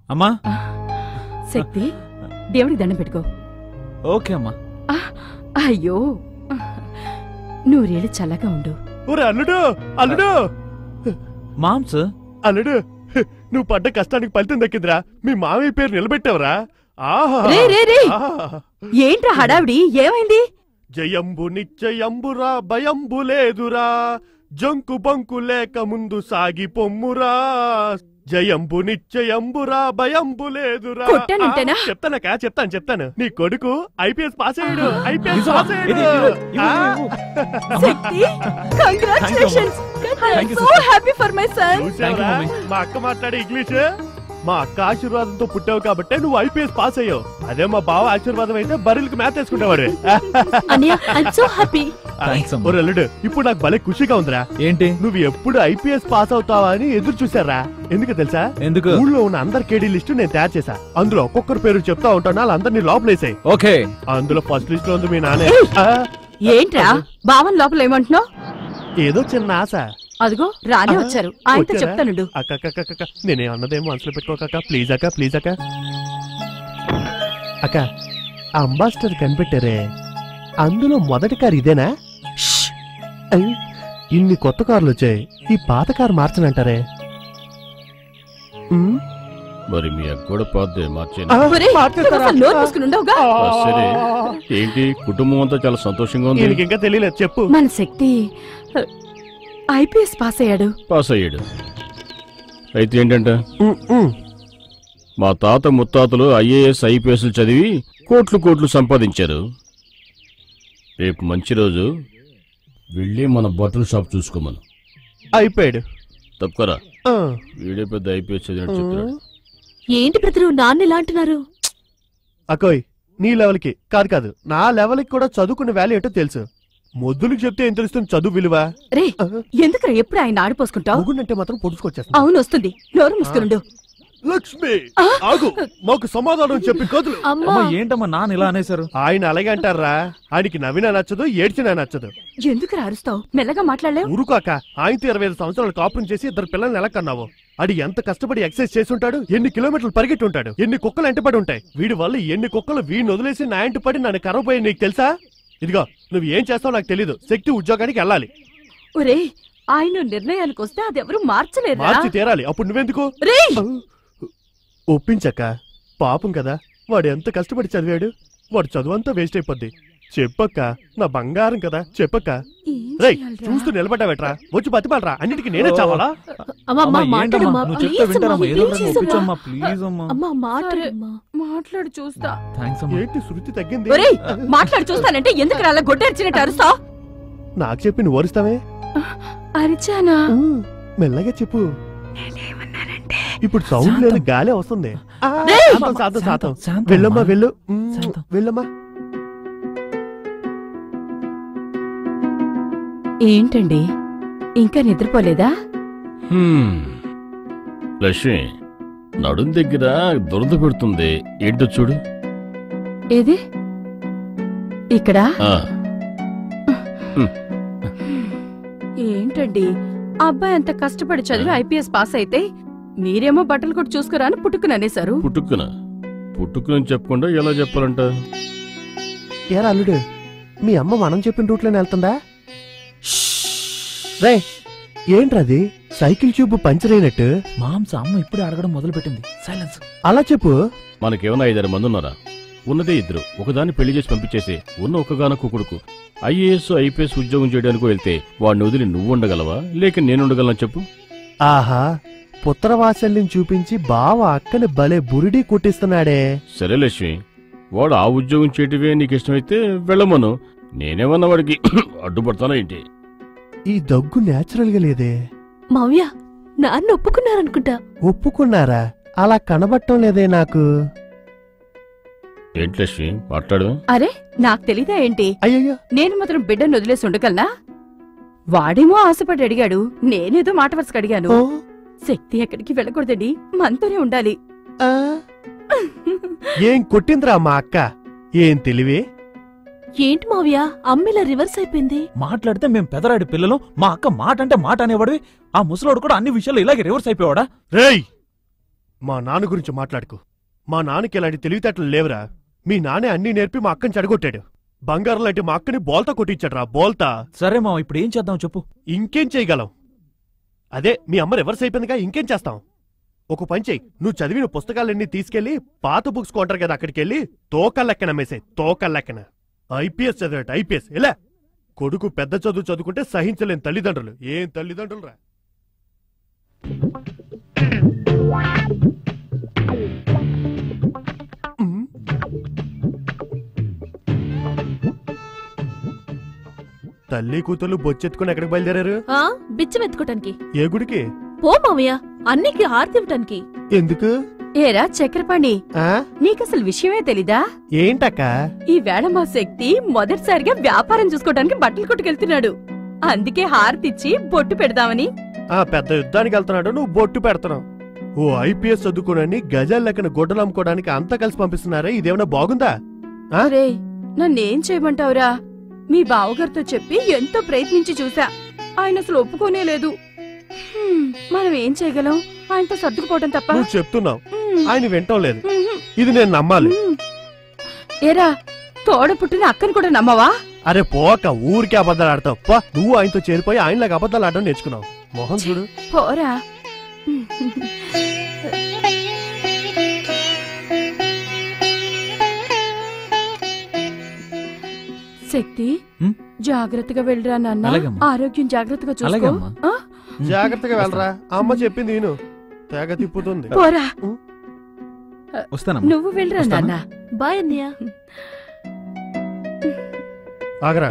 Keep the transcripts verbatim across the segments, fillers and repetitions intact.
అమ్మా శక్తి దేవుడికి దండం పెట్టుకో. ఓకే అమ్మా. అయ్యో నూరేళ్ళు చల్లగా ఉండు. అల్లుడు అల్లుడు మామ్స్ అల్లుడు నువ్వు పడ్డ కష్టానికి ఫలితం దక్కిందిరా. మీ మామయ్య పేరు నిలబెట్టావురా. ఏంట్రా హడావిడి, ఏమైంది? జయంబు నిశ్చయంబురా భయంబు లేదురా, జంకు బంకు లేక ముందు సాగి పొమ్మురా. జయంబు నిశ్చయంబురా భయంబు లేదురా. చెప్తానకా చెప్తాను చెప్తాను నీ కొడుకు ఐపీఎస్ పాస్ అయ్యాడు. ఐపీఎస్ పాస్ అయ్యాడు. మా అక్క మాట్లాడే ఇంగ్లీష్. మా అక్క ఆశీర్వాదంతో పుట్టావు కాబట్టి నువ్వు ఐపీఎస్ పాస్ అయ్యావు. అదే మా బావ ఆశీర్వాదం అయితే బర్రెలకు మ్యాథ్ వేసుకుంటావాడు. అల్లుడు ఇప్పుడు నాకు భలే ఖుషిగా ఉందిరా. ఏంటి? నువ్వు ఎప్పుడు ఐపీఎస్ పాస్ అవుతావా అని ఎదురు చూసారా. ఎందుకు తెలుసా? ఎందుకు? ఊళ్ళో ఉన్న అందరి కేడీ లిస్టు నేను తయారు చేశా. అందులో ఒక్కొక్కరు పేరు చెప్తా ఉంటాను, వాళ్ళందరినీ లోపలేసాయి. ఓకే. అందులో ఫస్ట్ లిస్ట్ లో ఉంది మీ నాన్న. ఏంట్రా బావన్ లోపల ఏమంటున్నావు? ఏదో చిన్న ఆశ. అదిగో రానే వచ్చారు, ఆయనతో చెప్తాను. అక్క నేనే అన్నదేమో మనసులో పెట్టుకోక. ప్లీజ్ అక్క ప్లీజ్ అక్క. అక్క అంబాసిడర్ కనిపెట్టారే, అందులో మొదటి కారు ఇదేనా? ఇన్ని కొత్త కార్లు వచ్చాయి, ఈ పాత కారు మార్చనంటారే? మరి మీ అక్కడ పాతే మార్చేది ఏంటి? కుటుంబం అంతా చాలా సంతోషంగా ఉంది. ఇంకా తెలియలేదు, చెప్పు. మన శక్తి ఐపీఎస్ పాస్ అయ్యాడు. పాస్ అయ్యాడు అయితే ఏంటంట, మా తాత ముత్తాతలు ఐఏఎస్ ఐపీఎస్లు చదివి కోట్లు కోట్లు సంపాదించారు. రేపు మంచి రోజు, వెళ్ళి మన బట్టల షాప్ చూసుకోమను. అయిపోయాడు. తప్పకరా, వీడే పెద్ద ఐపీఎస్ చదివినట్టు చెప్తున్నాడు. ఏంటి బ్రదరు నాన్న ఇలా అంటున్నారు? అకోయ్ నీ లెవెల్కి కాదు కాదు, నా లెవెల్కి కూడా చదువుకున్న వాల్యూ ఏంటో తెలుసు. మొద్దులకు చెప్తే ఏం తెలుస్తుంది చదువు విలువ? రే ఎందుకు ఎప్పుడు ఆయన ఆడిపోసుకుంటావు? అంటే మాత్రం పొడుచుకొచ్చేస్తా. అవును వస్తుంది, నోరు మూసుకుండు. లక్ష్మి ఆగు, మాకు సమాధానం చెప్పి కదులు. ఏంటమ్మా నాన్న ఇలా అనేశారు? ఆయన అలాగే అంటారా? ఆయనకి నవ్వినా నచ్చదు, ఏడ్చినా నచ్చదు. ఎందుకు అరుస్తావు? మెల్లగా మాట్లాడలేవు. ఊరుకోక. ఆయనతో ఇరవై ఐదు సంవత్సరాలు కాపురం చేసి ఇద్దరు పిల్లల్ని ఎలా కన్నావు? అడి ఎంత కష్టపడి ఎక్సర్సైజ్ చేసి ఉంటాడు, ఎన్ని కిలోమీటర్లు పరిగెట్టి ఉంటాడు, ఎన్ని కుక్కలు ఎంటపడి ఉంటాయి. వీడి వల్ల ఎన్ని కుక్కలు వీడిని వదిలేసి నా ఇంటి పడి నన్ను కరవపోయి నీకు తెలుసా? ఇదిగో నువ్వు ఏం చేస్తావు నాకు తెలీదు. శక్తి ఉద్యోగానికి వెళ్ళాలి. ఒరే ఆయన నిర్ణయానికి వస్తే అది ఎవరు మార్చలేరు. మార్చి తీరాలి. అప్పుడు నువ్వెందుకు? ఒప్పించక్క, పాపం కదా, వాడు ఎంత కష్టపడి చదివాడు. వాడు చదువు అంతా వేస్ట్ అయిపోద్ది. చెప్పక్క, నా బంగారం కదా, చెప్పక్క. రై చూస్తూ నిలబడ్డావేట్రా, వచ్చి బతిమాలరా. అన్నిటికీ నేనే చావాలా? మాట్లాడు చూస్తా. ఏంటి శృతి తగ్గింది? మాట్లాడు చూస్తానంటే ఎందుకు అలా గొడ్డర్చినట్టు అరుస్తావు? నాకు చెప్పి నువ్వు అరుస్తావే? అరిచానా? మెల్లగా చెప్పు. ఇప్పుడు సౌండ్ లేని గాలే వస్తుంది. వెళ్ళమ్మా వెళ్ళు, వెళ్ళమ్మా. ఏంటండి ఇంకా నిద్రపోలేదా? లక్ష్మి నడుం దగ్గర దురద పెడుతుంది, ఏంటో చూడు. ఏది? ఇక్కడ ఏంటండి అబ్బాయి అంత కష్టపడి చదివి ఐపీఎస్ పాస్ అయితే మీరేమో బట్టలు కూడా చూసుకురా అని పుట్టుకుని అనేశారు. పుట్టుకున పుట్టుకుని చెప్పకుండా ఎలా చెప్పాలంట? ఏరా అల్లుడు, మీ అమ్మ మనం చెప్పిన రూట్లోనే వెళ్తుందా? రే ఏంట్రది? సైకిల్ ట్యూబ్ పంచర్ అయినట్టు మాంస అమ్మ ఇప్పుడే అడగడం మొదలు పెట్టింది. సైలెన్స్. అలా చెప్పు. మనకేమైనా ఐదారు మంది ఉన్నారా? ఉన్నదే ఇద్దరు. ఒకదాన్ని పెళ్లి చేసి పంపించేసి ఉన్న ఒక్కగానొక్క కొడుకు ఐఏఎస్ ఐపీఎస్ ఉద్యోగం చేయడానికి వెళ్తే వాడిని వదిలి నువ్వు ఉండగలవా, లేక నేను ఉండగలనా చెప్పు? ఆహా, పుత్రవాత్సల్యం చూపించి బావ అక్కని భలే బురిడి కుట్టిస్తున్నాడే. సరే లక్ష్మి, వాడు ఆ ఉద్యోగం చేయటమే నీకు ఇష్టమైతే వెళ్ళమను. నేనేమన్నా వాడికి అడ్డుపడతానా ఏంటి? ఈ దగ్గు నేచురల్ గా లేదే. మావ్య నాన్న ఒప్పుకున్నారనుకుంటా. ఒప్పుకున్నారా? అలా కనబట్టం లేదే నాకు. ఏంటి లక్ష్మి మాట్లాడు. అరే నాకు తెలీదా ఏంటి? అయ్యో, నేను మాత్రం బిడ్డను వదిలేసి ఉండగలనా? వాడేమో ఆశపడి అడిగాడు, నేనేదో మాట వరుసకు అడిగాను. శక్తి ఎక్కడికి వెళ్ళకూడదండి, మనతోనే ఉండాలి. ఏం కొట్టిందిరా మా అక్క? ఏం తెలివే? ఏంటి మావ్య అమ్మిలా రివర్స్ అయిపోయింది? మాట్లాడితే మేం పెదరాడి పిల్లలు, మా అక్క మాట అంటే మాట అనేవాడివి. ఆ ముసలోడు కూడా అన్ని విషయాలు ఇలాగే రివర్స్ అయిపోయాడా? రేయ్ మా నాన్న గురించి మాట్లాడుకో. మా నాన్నకి ఇలాంటి తెలివితేటలు లేవురా. మీ నాన్నే అన్నీ నేర్పి మా అక్కని చెడగొట్టాడు. బంగారం లాంటి మా అక్కని బోల్తా కొట్టించాడురా, బోల్తా. సరే మావ, ఇప్పుడు ఏం చేద్దాం చెప్పు. ఇంకేం చేయగలం? అదే మీ అమ్మ రివర్స్ అయిపోయిందిగా, ఇంకేం చేస్తాం? ఒక పని చెయ్యి, నువ్వు చదివిన పుస్తకాలన్నీ తీసుకెళ్లి పాత బుక్స్ కొంటారు కదా, అక్కడికి వెళ్ళి తోకల్లెక్కన అమ్మేసాయి. తోకల్లెక్కన ఐపీఎస్ చదివాట, ఐపీఎస్. ఇలా కొడుకు పెద్ద చదువు చదువుకుంటే సహించలేని తల్లిదండ్రులు. ఏం తల్లిదండ్రులు రా. తల్లి కూతురు బొచ్చెత్తుకుని ఎక్కడికి బయలుదేరారు? బిచ్చం ఎత్తుకోటానికి. ఏ గుడికి? పో మామయ్య, అన్నికి హారతి ఇవ్వటానికి. ఎందుకు? ఏరా చక్రపాణి, నీకసలు విషయమే తెలీదా? ఏంటక్క? ఈ వేళ మా శక్తి మొదటిసారిగా వ్యాపారం చూసుకోవడానికి బట్టలు కొట్టుకెళ్తున్నాడు. అందుకే హారతిచ్చి బొట్టు పెడదామని. ఆ పెద్ద యుద్ధానికి వెళ్తున్నాడు, నువ్వు బొట్టు పెడతావు. ఓ ఐపీఎస్ చదువుకోనని గజాల లెక్కన గొడ్డలు అమ్ముకోవడానికి అంతా కలిసి పంపిస్తున్నారా? ఇదేమన్నా బాగుందా? అరే, నన్నేం చేయమంటావురా? మీ బావగారితో చెప్పి ఎంతో ప్రయత్నించి చూసా, ఆయన అసలు ఒప్పుకోనే లేదు. మనం ఏం చేయగలం? ఆయనతో సర్దుకుపోవటం తప్ప. నువ్వు చెప్తున్నావు, ఆయన వింటం లేదు. ఇది నేను నమ్మాలి. ఏరా, తోడ పుట్టిన అక్కని కూడా నమ్మవా? అరే పోక, ఊరికే అబద్ధాలు ఆడతావు. పో, నువ్వు ఆయనతో చేరిపోయి ఆయనలాగా అబద్ధాలు ఆడడం నేర్చుకున్నావు. మోహన్ చూడు. పోరా. శక్తి, జాగ్రత్తగా వెళ్ళరా నాన్న. ఆరోగ్యం జాగ్రత్తగా చూసుకో. జాగ్రత్తగా వెళ్ళరా. అమ్మ చెప్పింది నేను తెగ తిప్పుతుంది. పోరా. వస్తాను. నువ్వు వెళ్ళరా నాన్న. బాయ్ అన్నయ్య. ఆగరా.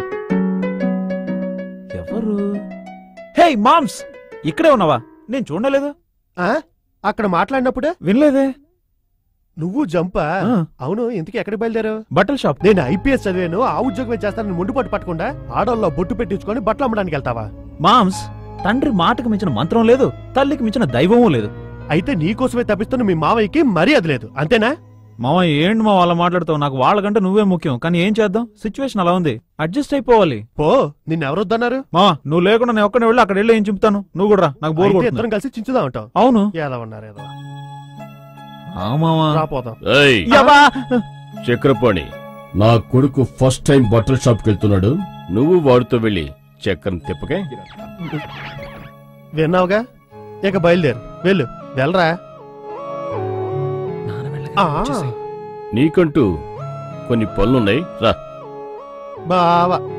ఎవరు? హే మామ్స్, ఇక్కడే ఉన్నావా? నేను చూడలేదు. అక్కడ మాట్లాడినప్పుడే వినలేదే. నువ్వు జంపా? అవును, ఇంతకీ ఎక్కడికి బయలుదేరావు? బట్టల షాప్. నేను ఐపీఎస్ చదివాను, ఆ ఉద్యోగమే చేస్తానని ముందు పట్టు పట్టకుండా ఆడోళ్ళలో బొట్టు పెట్టించుకొని బట్టలు అమ్మడానికి వెళ్తావా? మామ్స్, తండ్రి మాటకు మించిన మంత్రం లేదు, తల్లికి మించిన దైవమూ లేదు. అయితే నీకోసమే తప్పిస్తున్న మీ మావయ్యకి మర్యాద లేదు, అంతేనా? మామ ఏంటి మా వాళ్ళ మాట్లాడుతావు? నాకు వాళ్ళకంటే నువ్వే ముఖ్యం. కానీ ఏం చేద్దాం, సిచ్యువేషన్ అలా ఉంది, అడ్జస్ట్ అయిపోవాలి. పో, నిన్నెవరొద్దన్నారు? మా నువ్వు లేకుండా నేను ఒక్కడే వెళ్ళి అక్కడ వెళ్ళి ఏం చింపుతాను? నువ్వు కూడా నాకు బోర్ కొడుతుంది. ఇద్దరం కలిసి చించుదా ఉంటావు. అవును. ఎలా ఉన్నారు? ఏదో రాపోదాం. చక్రపాణి, నా కొడుకు ఫస్ట్ టైం బట్టల షాప్ కి వెళ్తున్నాడు. నువ్వు వాడితో వెళ్ళి చక్రం తిప్పకే. విన్నావుగా, ఇక బయలుదేరు. వెళ్ళు, వెళ్ళరా. నీకంటూ కొన్ని పనులున్నాయి, రా. బావా